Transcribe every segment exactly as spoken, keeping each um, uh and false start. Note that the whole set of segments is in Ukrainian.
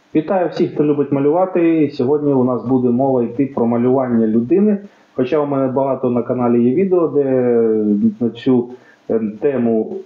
Вітаю всіх, хто любить малювати. Сьогодні у нас буде мова йти про малювання людини. Хоча у мене багато на каналі є відео, де на цю тему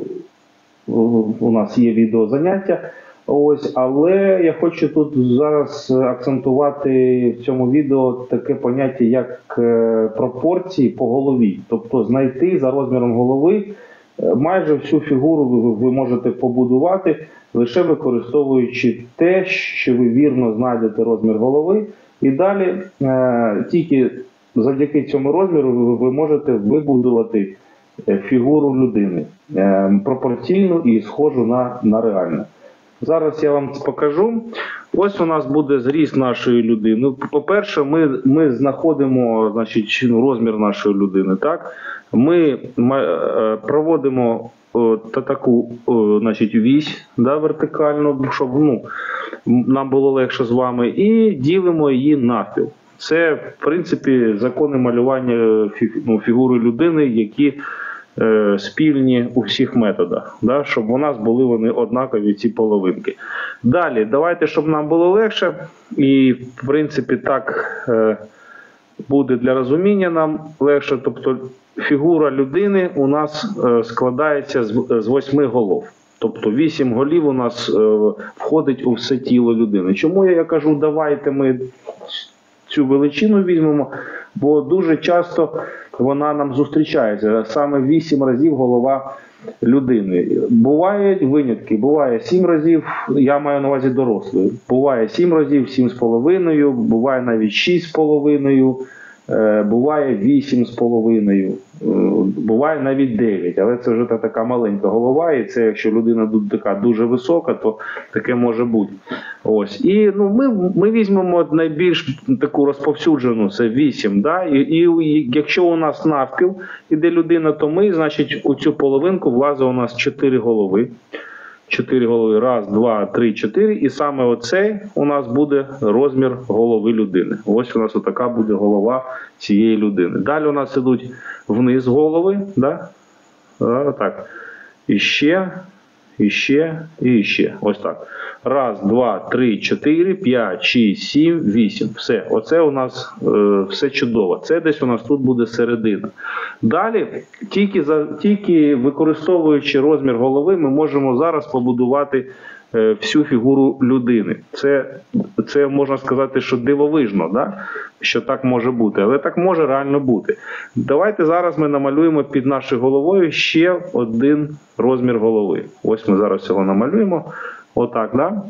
у нас є відеозаняття. Ось, але я хочу тут зараз акцентувати в цьому відео таке поняття, як пропорції по голові. Тобто знайти за розміром голови майже всю фігуру ви можете побудувати, лише використовуючи те, що ви вірно знайдете розмір голови. І далі е, тільки завдяки цьому розміру ви, ви можете вибудувати фігуру людини е, пропорційну і схожу на, на реальну. Зараз я вам покажу. Ось у нас буде зріст нашої людини. По-перше, ми, ми знаходимо, значить, розмір нашої людини. Так? Ми проводимо о, та таку о, значить, вісь, да, вертикальну, щоб ну, нам було легше з вами, і ділимо її навпіл. Це, в принципі, закони малювання ну, фігури людини, які е, спільні у всіх методах, да, щоб у нас були вони однакові, ці половинки. Далі, давайте, щоб нам було легше, і, в принципі, так е, буде для розуміння нам легше, тобто фігура людини у нас е, складається з, з восьми голов. Тобто вісім голів у нас е, входить у все тіло людини. Чому я кажу, давайте ми цю величину візьмемо? Бо дуже часто вона нам зустрічається. Саме вісім разів голова людини. Бувають винятки, буває сім разів, я маю на увазі дорослої. Буває сім разів, сім з половиною, буває навіть шість з половиною. Буває вісім з половиною, буває навіть дев'ять, але це вже така маленька голова, і це якщо людина така дуже висока, то таке може бути. Ось. І ну, ми, ми візьмемо найбільш таку розповсюджену, це вісім, да? і, і якщо у нас навпіл іде людина, то ми, значить, у цю половинку влазить у нас чотири голови. Чотири голови. Раз, два, три, чотири. І саме оцей у нас буде розмір голови людини. Ось у нас отака буде голова цієї людини. Далі у нас ідуть вниз голови. Да? Так. І ще, і ще, і ще. Ось так. Раз, два, три, чотири, п'ять, шість, сім, вісім. Все. Оце у нас е, все чудово. Це десь у нас тут буде середина. Далі, тільки, за, тільки використовуючи розмір голови, ми можемо зараз побудувати е, всю фігуру людини. Це, це можна сказати, що дивовижно, да? Що так може бути. Але так може реально бути. Давайте зараз ми намалюємо під нашою головою ще один розмір голови. Ось ми зараз цього намалюємо. Отак, да?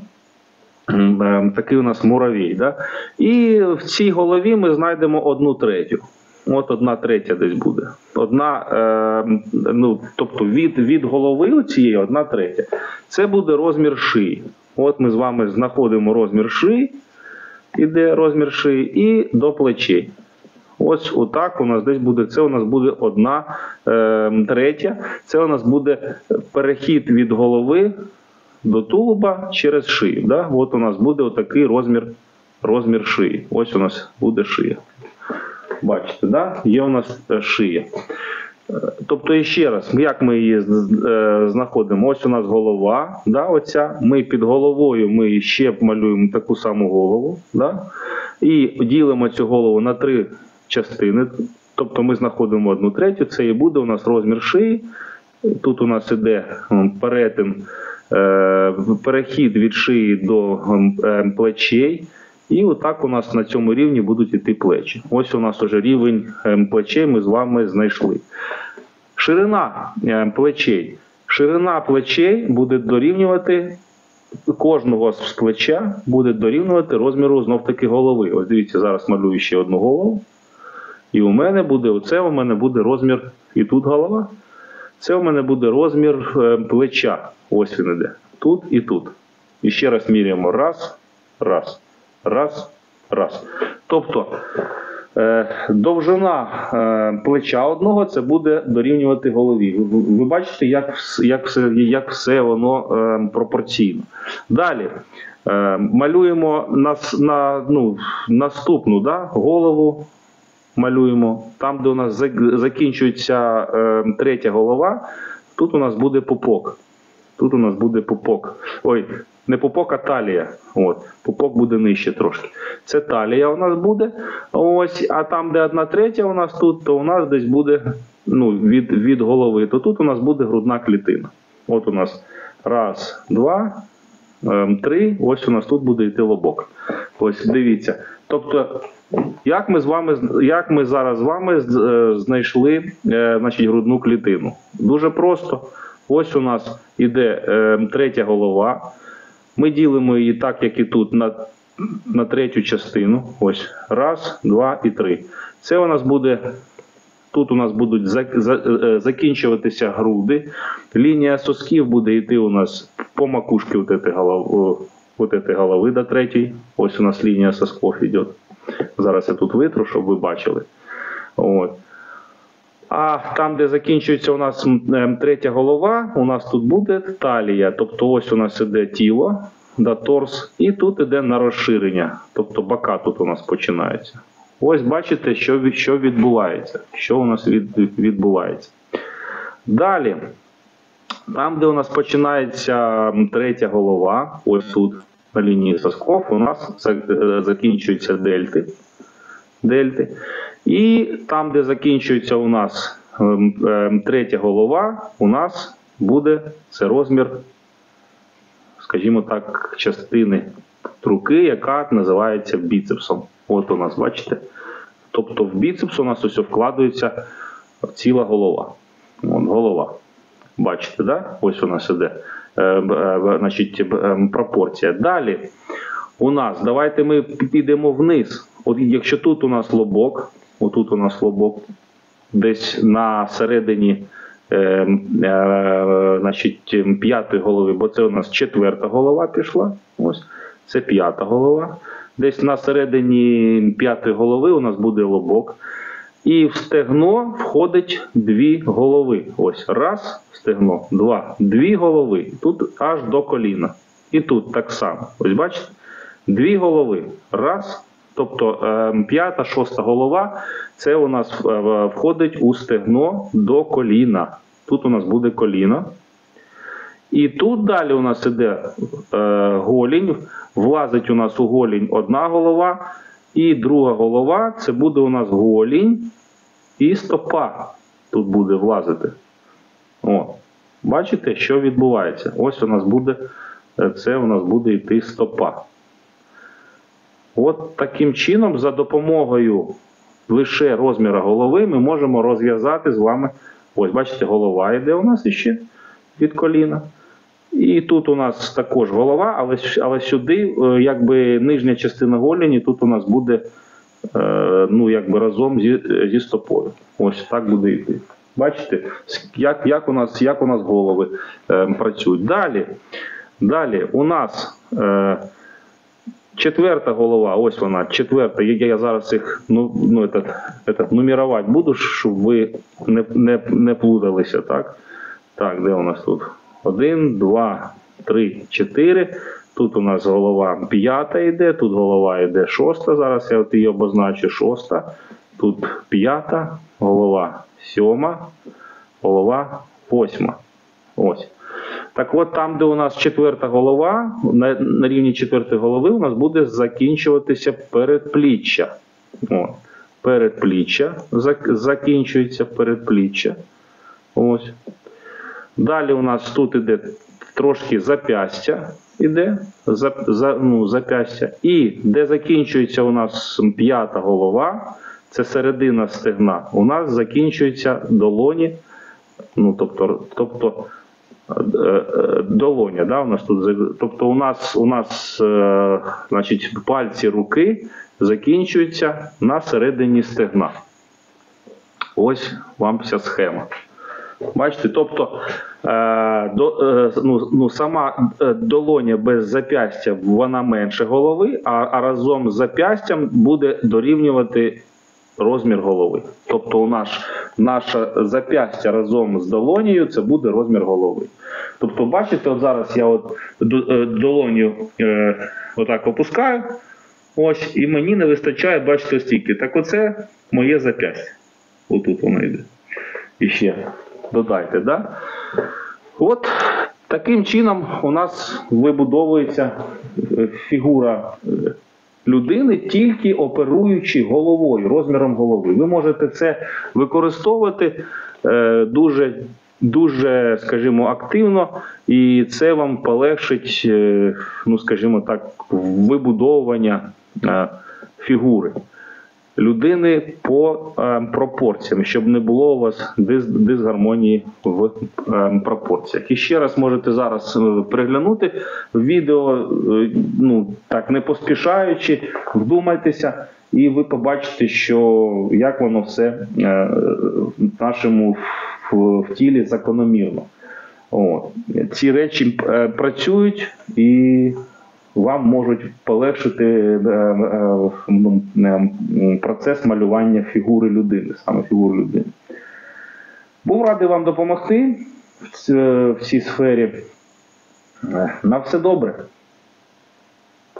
Такий у нас муравій. Да? І в цій голові ми знайдемо одну третю. От одна третя десь буде. Одна, е, ну, тобто від, від голови цієї одна третя. Це буде розмір шиї. От ми з вами знаходимо розмір шиї, іде розмір шиї, і до плечей. Ось отак у нас десь буде, це у нас буде одна е, третя. Це у нас буде перехід від голови до тулуба через шию. Да? От у нас буде отакий розмір, розмір шиї. Ось у нас буде шия. Бачите, да? Є у нас шия. Тобто, ще раз, як ми її знаходимо? Ось у нас голова, да, оця. Ми під головою ми ще малюємо таку саму голову. Да? І ділимо цю голову на три частини. Тобто ми знаходимо одну третю, це і буде у нас розмір шиї. Тут у нас іде перетин, перехід від шиї до плечей. І отак у нас на цьому рівні будуть йти плечі. Ось у нас уже рівень плечей ми з вами знайшли. Ширина плечей. Ширина плечей буде дорівнювати, кожного з плеча буде дорівнювати розміру знов-таки голови. Ось дивіться, зараз малюю ще одну голову. І у мене буде, оце у мене буде розмір, і тут голова. Це у мене буде розмір плеча. Ось він іде. Тут і тут. І ще раз міряємо. Раз, раз. Раз, раз. Тобто, е, довжина е, плеча одного це буде дорівнювати голові. Ви, ви бачите, як, як, все, як все воно е, пропорційно. Далі, е, малюємо на, на, ну, наступну, да, голову. Малюємо. Там, де у нас закінчується е, третя голова, тут у нас буде пупок. Тут у нас буде пупок. Ой, Не пупок, а талія. От. Пупок буде нижче трошки. Це талія у нас буде. Ось, а там, де одна третя у нас тут, то у нас десь буде, ну, від, від голови, то тут у нас буде грудна клітина. От у нас раз, два, ем, три, ось у нас тут буде йти лобок. Ось дивіться. Тобто, як ми з вами, як ми зараз з вами е, знайшли е, значить, грудну клітину? Дуже просто. Ось у нас іде е, третя голова. Ми ділимо її так, як і тут, на, на третю частину. Ось. Раз, два і три. Це у нас буде, тут у нас будуть за, за, е, закінчуватися груди. Лінія сосків буде йти у нас по макушці от этой голови, от этой голови до третьої. Ось у нас лінія сосков йде. Зараз я тут витру, щоб ви бачили. От. А там, де закінчується у нас третя голова, у нас тут буде талія. Тобто ось у нас іде тіло, да, торс, і тут іде на розширення. Тобто бока тут у нас починаються. Ось бачите, що, що відбувається. Що у нас від, відбувається. Далі, там, де у нас починається третя голова, ось тут на лінії сосков, у нас закінчуються дельти. Дельти. І там, де закінчується у нас е, е, третя голова, у нас буде це розмір, скажімо так, частини руки, яка називається біцепсом. От у нас, бачите? Тобто в біцепс у нас ось вкладається ціла голова. От голова. Бачите, да? Ось у нас іде е, е, значить, е, пропорція. Далі у нас, давайте ми підемо вниз. От якщо тут у нас лобок, отут у нас лобок, десь на середині е, е, значить, п'ятої голови, бо це у нас четверта голова пішла, ось, це п'ята голова. Десь на середині п'ятої голови у нас буде лобок. І в стегно входить дві голови. Ось, раз, стегно, два, дві голови. Тут аж до коліна. І тут так само. Ось бачите? Дві голови. Раз. Тобто п'ята, шоста голова, це у нас входить у стегно до коліна. Тут у нас буде коліно. І тут далі у нас іде е, голінь. Влазить у нас у голінь одна голова. І друга голова, це буде у нас голінь і стопа. Тут буде влазити. О, бачите, що відбувається? Ось у нас буде, це у нас буде йти стопа. От таким чином, за допомогою лише розміру голови, ми можемо розв'язати з вами, ось бачите, голова йде у нас іще від коліна. І тут у нас також голова, але, але сюди, якби нижня частина голені, тут у нас буде, е, ну, якби разом зі, зі стопою. Ось так буде йти. Бачите, як, як, у, нас, як у нас голови е, працюють. Далі, далі у нас е, четверта голова, ось вона, четверта, я зараз їх ну, ну, этот, этот, нумерувати буду, щоб ви не, не, не плуталися. Так? Так, де у нас тут? Один, два, три, чотири. Тут у нас голова п'ята йде, тут голова йде шоста. Зараз я от її обозначу, шоста. Тут п'ята, голова сьома, голова восьма. Ось. Так от там, де у нас четверта голова, на, на рівні четвертої голови у нас буде закінчуватися передпліччя. О, передпліччя, закінчується передпліччя. Ось. Далі у нас тут іде трошки зап'ястя, іде, за, за, ну, зап'ястя. І де закінчується у нас п'ята голова, це середина стегна, у нас закінчується долоні, ну, тобто, тобто долоня, да, у нас тут, тобто у нас, у нас е, значить, пальці руки закінчуються на середині стегна. Ось вам вся схема. Бачите, тобто е, до, е, ну, ну, сама долоня без зап'ястя, вона менше голови, а, а разом з зап'ястям буде дорівнювати розмір голови. Тобто у наш, наше зап'ястя разом з долонею, це буде розмір голови. Тобто, бачите, от зараз я от долоню е, отак опускаю, ось, і мені не вистачає, бачите, стільки. Так оце моє зап'ястя. Отут воно йде. І ще додайте, да? От Таким чином у нас вибудовується фігура людини, тільки оперуючи головою, розміром голови. Ви можете це використовувати е, дуже, дуже, скажімо, активно, і це вам полегшить, е, ну, скажімо так, вибудовування е, фігури людини по е, пропорціям, щоб не було у вас дис, дисгармонії в е, пропорціях. І ще раз можете зараз е, переглянути відео, е, ну, так не поспішаючи, вдумайтеся, і ви побачите, що як воно все е, в нашому в, в тілі закономірно. От. Ці речі е, працюють і вам можуть полегшити процес малювання фігури людини, саме фігури людини. Був радий вам допомогти в цій сфері. На все добре.